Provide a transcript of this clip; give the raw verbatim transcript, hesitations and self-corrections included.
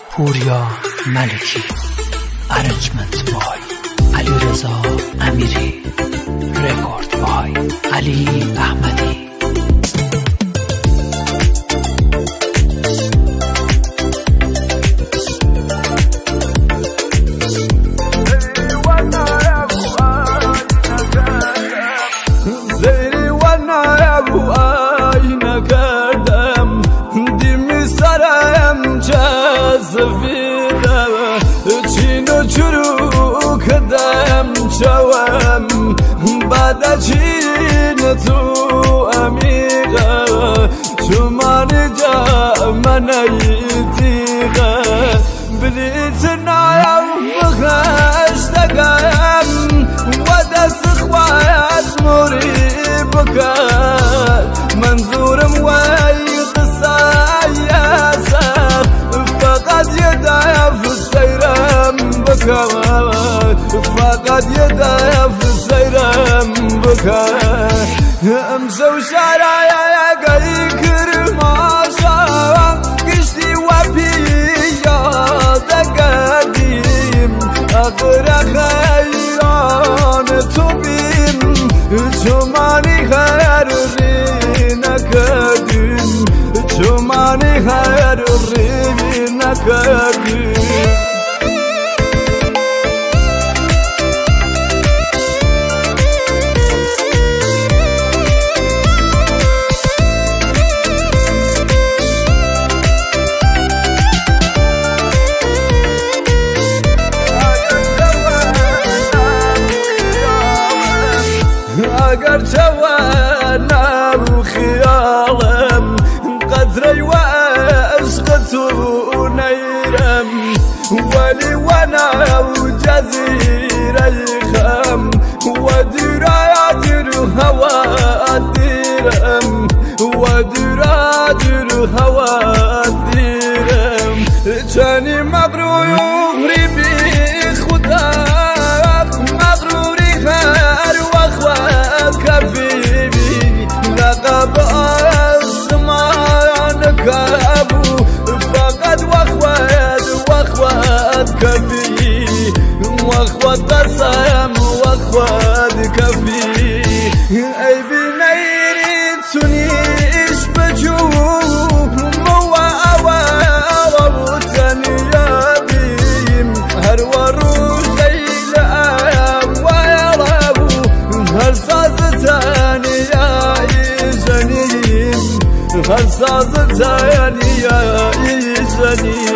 پوریا ملکی، ارنجمنت بای علیرضا امیری، رکورد بای علی احمدی. چینو چرو کدم چوام بعد چین تو امیقه چمان جا من ایتیقه بلیت نایم بخشتگم و دست خواهد موری بکر منظورم وی قصایسه فقط یدایم سیرم بکر فقط یدایم سیرم بکر امشو شرایه گی کرماشم گشتی و پیاده گردیم اقر خیران تو بیم چمانی خیر ری نکردیم چمانی خیر ری نکردیم. اگر توانا بخيالم قدري وعشقت ونيرم ولي وانا وجزيري خم ودراجر هوا الديرم ودراجر هوا الديرم جاني مبروك ربي خداك مغروري خير واخوات كفيبي لقب الزمان كابو فقد واخوات واخوات كفي واخوات قسم واخوات كفي اي بنيري تنيش بجوب موا اوا وتاني يا بيم هر ورو ليلى ويرابو هر صازتاني يا إيجانيم هر صازتاني يا إيجانيم.